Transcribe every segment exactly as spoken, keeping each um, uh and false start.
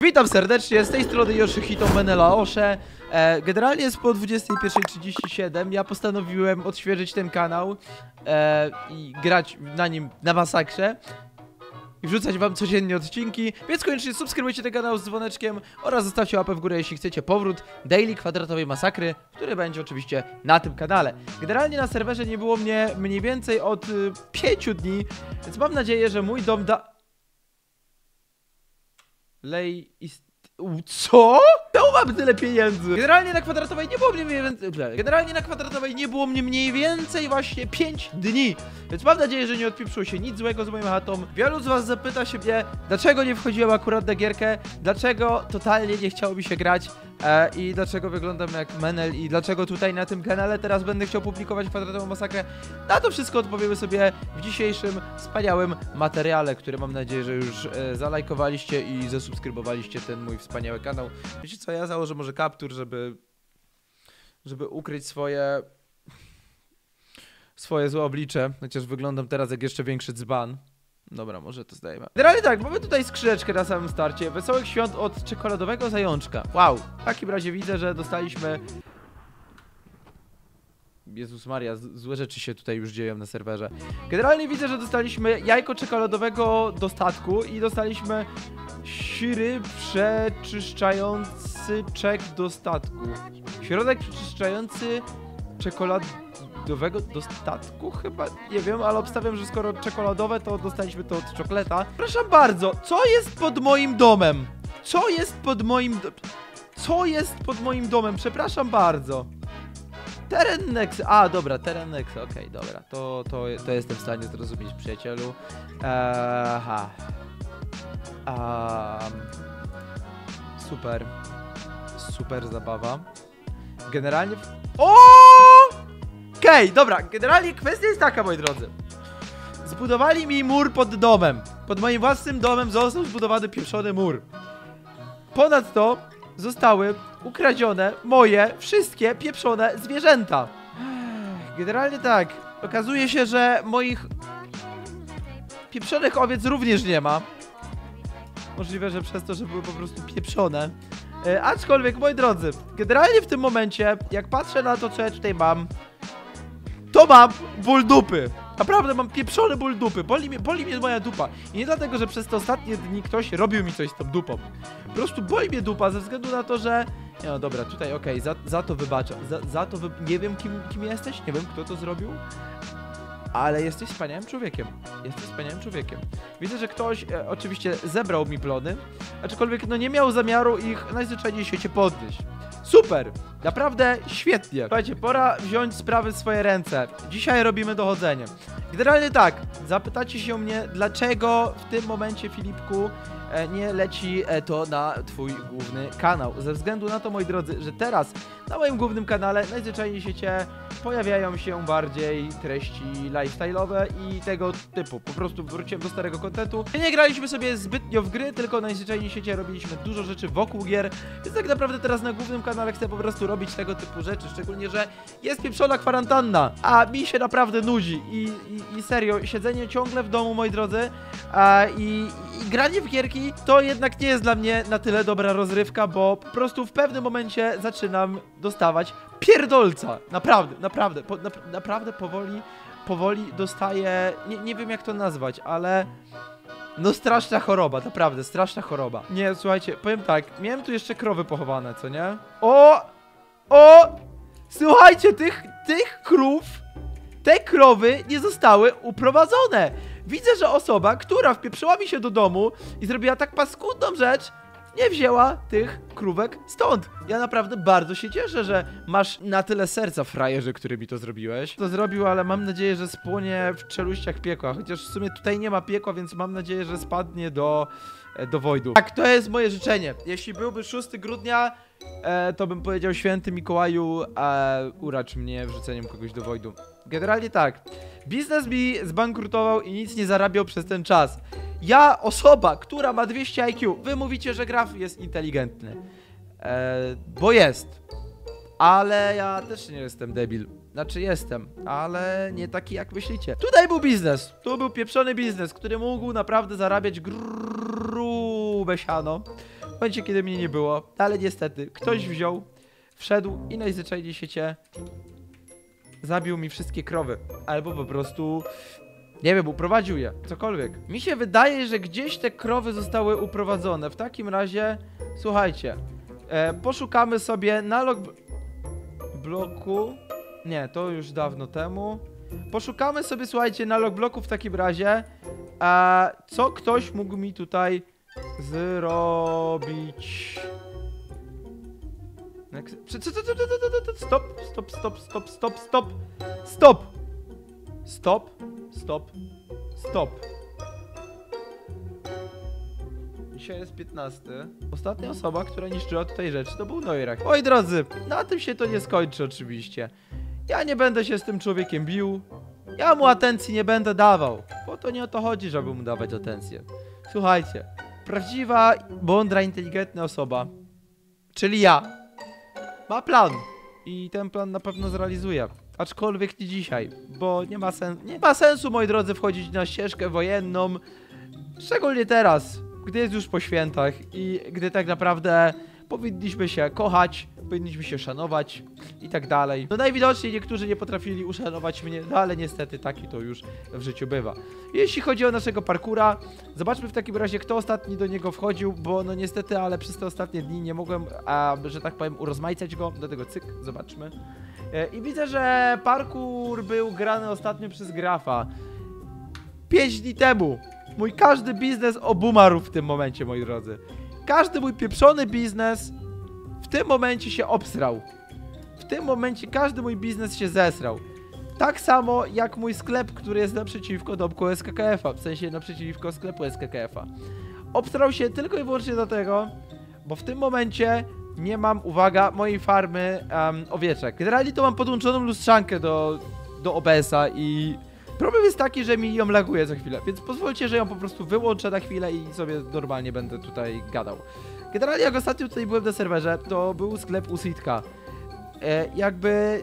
Witam serdecznie, z tej strony Yoshihito Menelaosze. e, Generalnie jest po dwudziestej pierwszej trzydzieści siedem. Ja postanowiłem odświeżyć ten kanał e, i grać na nim na masakrze i wrzucać wam codziennie odcinki, więc koniecznie subskrybujcie ten kanał z dzwoneczkiem oraz zostawcie łapę w górę, jeśli chcecie powrót Daily Kwadratowej Masakry, który będzie oczywiście na tym kanale. Generalnie na serwerze nie było mnie mniej więcej od y, pięciu dni, więc mam nadzieję, że mój dom da... Lej ist... Co? To mam tyle pieniędzy. Generalnie na kwadratowej nie było mnie mniej więcej... Generalnie na kwadratowej nie było mnie mniej więcej właśnie pięć dni. Więc mam nadzieję, że nie odpieprzyło się nic złego z moją chatą. Wielu z was zapyta się mnie, dlaczego nie wchodziłem akurat na gierkę, dlaczego totalnie nie chciało mi się grać e, i dlaczego wyglądam jak Menel i dlaczego tutaj na tym kanale teraz będę chciał publikować kwadratową masakrę. Na to wszystko odpowiemy sobie w dzisiejszym wspaniałym materiale, który mam nadzieję, że już e, zalajkowaliście i zasubskrybowaliście ten mój wspaniały kanał. Wiecie co, ja założę może kaptur, żeby żeby ukryć swoje swoje złe oblicze, chociaż wyglądam teraz jak jeszcze większy dzban. Dobra, może to zdajemy. Generalnie tak, mamy tutaj skrzyneczkę na samym starcie. Wesołych świąt od czekoladowego zajączka. Wow, w takim razie widzę, że dostaliśmy... Jezus Maria, złe rzeczy się tutaj już dzieją na serwerze. Generalnie widzę, że dostaliśmy jajko czekoladowego do statku i dostaliśmy siry przeczyszczający czek do statku. Środek przeczyszczający czekoladowego do statku? Chyba, nie wiem, ale obstawiam, że skoro czekoladowe, to dostaliśmy to od czokoleta. Proszę bardzo, co jest pod moim domem? Co jest pod moim... Do... Co jest pod moim domem? Przepraszam bardzo. Teren Nex... A, dobra, teren Nex, okej, okay, dobra. To, to, to jestem w stanie zrozumieć, przyjacielu. Eee, aha. Um, super. Super zabawa. Generalnie... O! Okej, okay, dobra, generalnie kwestia jest taka, moi drodzy. Zbudowali mi mur pod domem. Pod moim własnym domem został zbudowany pieprzony mur. Ponadto zostały ukradzione moje wszystkie pieprzone zwierzęta. Generalnie tak, okazuje się, że moich pieprzonych owiec również nie ma. Możliwe, że przez to, że były po prostu pieprzone. E, aczkolwiek, moi drodzy, generalnie w tym momencie, jak patrzę na to, co ja tutaj mam, to mam ból dupy. Naprawdę mam pieprzony ból dupy. Boli mnie, boli mnie moja dupa. I nie dlatego, że przez te ostatnie dni ktoś robił mi coś z tą dupą. Po prostu boli mnie dupa ze względu na to, że... Nie, no dobra, tutaj okej, okay, za, za to wybaczam. Za, za to wy... Nie wiem, kim, kim jesteś, nie wiem, kto to zrobił. Ale jesteś wspaniałym człowiekiem. Jesteś wspaniałym człowiekiem. Widzę, że ktoś e, oczywiście zebrał mi plony, aczkolwiek no nie miał zamiaru ich najzwyczajniej w świecie podnieść. Super! Naprawdę świetnie. Słuchajcie, pora wziąć sprawy w swoje ręce. Dzisiaj robimy dochodzenie. Generalnie tak, zapytacie się mnie, dlaczego w tym momencie, Filipku, e, nie leci e, to na twój główny kanał. Ze względu na to, moi drodzy, że teraz na moim głównym kanale najzwyczajniej w świecie pojawiają się bardziej treści lifestyle'owe i tego typu. Po prostu wróciłem do starego kontentu. Nie graliśmy sobie zbytnio w gry, tylko najzwyczajniej w świecie robiliśmy dużo rzeczy wokół gier, więc tak naprawdę teraz na głównym kanale chcę po prostu robić tego typu rzeczy, szczególnie, że jest pieprzona kwarantanna, a mi się naprawdę nudzi i, i, i serio, siedzenie ciągle w domu, moi drodzy, a, i, i granie w gierki to jednak nie jest dla mnie na tyle dobra rozrywka, bo po prostu w pewnym momencie zaczynam dostawać pierdolca. Naprawdę, naprawdę, po, na, naprawdę powoli, powoli dostaję, nie, nie wiem jak to nazwać, ale no straszna choroba, naprawdę, straszna choroba. Nie, słuchajcie, powiem tak, miałem tu jeszcze krowy pochowane, co nie? O! O! Słuchajcie, tych, tych krów, te krowy nie zostały uprowadzone. Widzę, że osoba, która wpieprzyła mi się do domu i zrobiła tak paskudną rzecz, nie wzięła tych krówek stąd. Ja naprawdę bardzo się cieszę, że masz na tyle serca, frajerze, który mi to zrobiłeś. To zrobił, ale mam nadzieję, że spłonie w czeluściach piekła. Chociaż w sumie tutaj nie ma piekła, więc mam nadzieję, że spadnie do, do wojdu. Tak, to jest moje życzenie. Jeśli byłby szóstego grudnia, e, to bym powiedział: Święty Mikołaju, e, uracz mnie wrzuceniem kogoś do wojdu. Generalnie tak. Biznes mi zbankrutował i nic nie zarabiał przez ten czas. Ja, osoba, która ma dwieście I Q, wy mówicie, że graf jest inteligentny. Eee, bo jest. Ale ja też nie jestem debil. Znaczy jestem, ale nie taki jak myślicie. Tutaj był biznes. Tu był pieprzony biznes, który mógł naprawdę zarabiać grube siano. w momencie, kiedy mnie nie było, ale niestety ktoś wziął, wszedł i najzwyczajniej w świecie zabił mi wszystkie krowy. Albo po prostu, nie wiem, uprowadził je, cokolwiek. Mi się wydaje, że gdzieś te krowy zostały uprowadzone. W takim razie, słuchajcie, e, poszukamy sobie na log bloku. Nie, to już dawno temu. Poszukamy sobie, słuchajcie, na logbloku w takim razie, a co ktoś mógł mi tutaj zrobić. Stop, stop, stop, stop, stop, stop, stop, stop, stop, stop. Dzisiaj jest piętnasty. Ostatnia osoba, która niszczyła tutaj rzeczy, to był Noirak. Moi drodzy, na tym się to nie skończy oczywiście. Ja nie będę się z tym człowiekiem bił. Ja mu atencji nie będę dawał. Bo to nie o to chodzi, żeby mu dawać atencję. Słuchajcie, prawdziwa, mądra, inteligentna osoba, czyli ja, ma plan. I ten plan na pewno zrealizuje. Aczkolwiek nie dzisiaj, bo nie ma, sen nie ma sensu, moi drodzy, wchodzić na ścieżkę wojenną. Szczególnie teraz, gdy jest już po świętach i gdy tak naprawdę powinniśmy się kochać, powinniśmy się szanować i tak dalej. No najwidoczniej niektórzy nie potrafili uszanować mnie, no ale niestety taki to już w życiu bywa. Jeśli chodzi o naszego parkura, zobaczmy w takim razie, kto ostatni do niego wchodził, bo no niestety, ale przez te ostatnie dni nie mogłem, a, że tak powiem, urozmaicać go. Do tego cyk, zobaczmy. E, I widzę, że parkour był grany ostatnio przez Grafa. Pięć dni temu. Mój każdy biznes obumarł w tym momencie, moi drodzy. Każdy mój pieprzony biznes w tym momencie się obsrał. W tym momencie każdy mój biznes się zesrał. Tak samo jak mój sklep, który jest naprzeciwko domku S K K F a. W sensie naprzeciwko sklepu S K K F a. Obsrał się tylko i wyłącznie dlatego, bo w tym momencie nie mam, uwaga, mojej farmy um, owieczek. Generalnie to mam podłączoną lustrzankę do, do O B S a i problem jest taki, że mi ją laguje za chwilę, więc pozwólcie, że ją po prostu wyłączę na chwilę i sobie normalnie będę tutaj gadał. Generalnie jak ostatnio tutaj byłem na serwerze, to był sklep u Sitka. E, jakby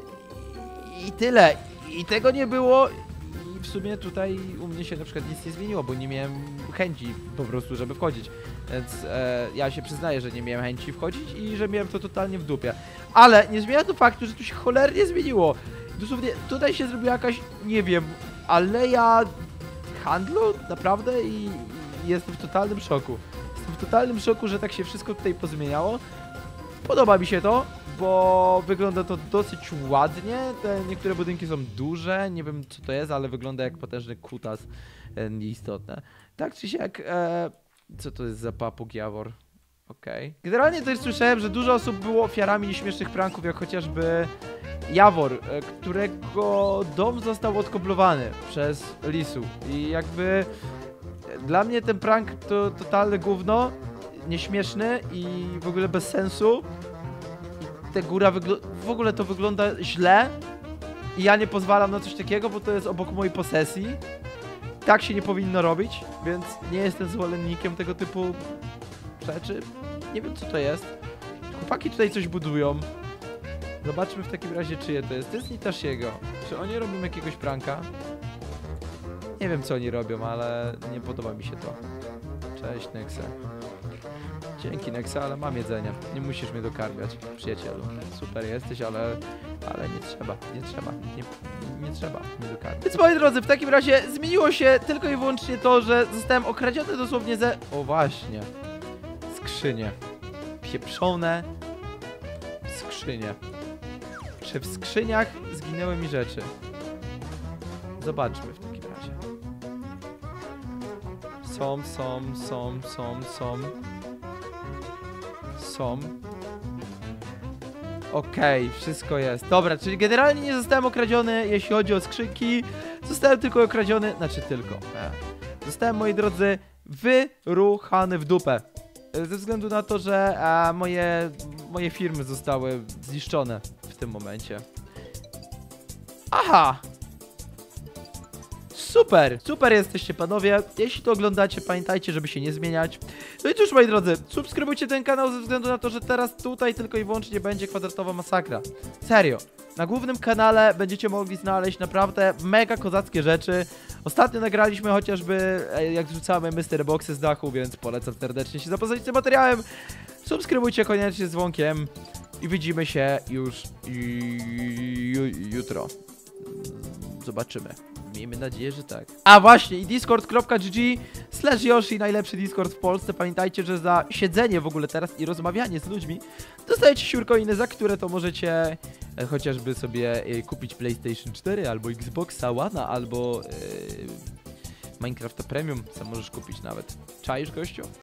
i tyle. I tego nie było. I w sumie tutaj u mnie się na przykład nic nie zmieniło, bo nie miałem chęci po prostu, żeby wchodzić. Więc e, ja się przyznaję, że nie miałem chęci wchodzić i że miałem to totalnie w dupie. Ale nie zmienia to faktu, że tu się cholernie zmieniło. Dosłownie tutaj się zrobiła jakaś, nie wiem, aleja handlu, naprawdę, i, i jestem w totalnym szoku. Jestem w totalnym szoku, że tak się wszystko tutaj pozmieniało. Podoba mi się to, bo wygląda to dosyć ładnie. Te niektóre budynki są duże, nie wiem co to jest, ale wygląda jak potężny kutas, e, nieistotne. Tak czy siak, e, co to jest za papug Jawor? Okej. Okay. Generalnie też słyszałem, że dużo osób było ofiarami nieśmiesznych pranków, jak chociażby Jawor, którego dom został odkoblowany przez Lisu. I jakby dla mnie ten prank to totalne gówno, nieśmieszny i w ogóle bez sensu. I ta góra w ogóle to wygląda źle i ja nie pozwalam na coś takiego, bo to jest obok mojej posesji. Tak się nie powinno robić, więc nie jestem zwolennikiem tego typu rzeczy. Nie wiem co to jest. Chłopaki tutaj coś budują. Zobaczmy w takim razie, czyje to jest. To jest Nitasiego. Czy oni robią jakiegoś pranka? Nie wiem co oni robią, ale nie podoba mi się to. Cześć Nexe. Dzięki Nexe, ale mam jedzenie. Nie musisz mnie dokarmiać, przyjacielu. Super jesteś, ale... ale nie trzeba, nie trzeba, nie, nie trzeba mnie dokarmiać. Więc moi drodzy, w takim razie zmieniło się tylko i wyłącznie to, że zostałem okradziony dosłownie ze... O właśnie. Skrzynie. Pieprzone skrzynie. Czy w skrzyniach zginęły mi rzeczy? Zobaczmy w takim razie. Są, są, są, są, są. Są. Okej, okay, wszystko jest. Dobra, czyli generalnie nie zostałem okradziony, jeśli chodzi o skrzynki. Zostałem tylko okradziony, znaczy tylko. E. Zostałem, moi drodzy, wyruchany w dupę. Ze względu na to, że a, moje, moje firmy zostały zniszczone w tym momencie. Aha! super, super jesteście panowie. Jeśli to oglądacie, pamiętajcie, żeby się nie zmieniać. No i cóż, moi drodzy, subskrybujcie ten kanał ze względu na to, że teraz tutaj tylko i wyłącznie będzie kwadratowa masakra. Serio. Na głównym kanale będziecie mogli znaleźć naprawdę mega kozackie rzeczy. Ostatnio nagraliśmy chociażby, e, jak zrzucamy mystery boxy z dachu, więc polecam serdecznie się zapoznać z tym materiałem. Subskrybujcie koniecznie z dzwonkiem i widzimy się już ju, jutro. Zobaczymy. Miejmy nadzieję, że tak. A właśnie, i discord kropka g g slash yoshi, najlepszy Discord w Polsce. Pamiętajcie, że za siedzenie w ogóle teraz i rozmawianie z ludźmi dostajecie siurkoiny, za które to możecie e, chociażby sobie e, kupić PlayStation cztery, albo Xboxa One, albo e, Minecrafta Premium, co możesz kupić nawet. Czaisz, gościu?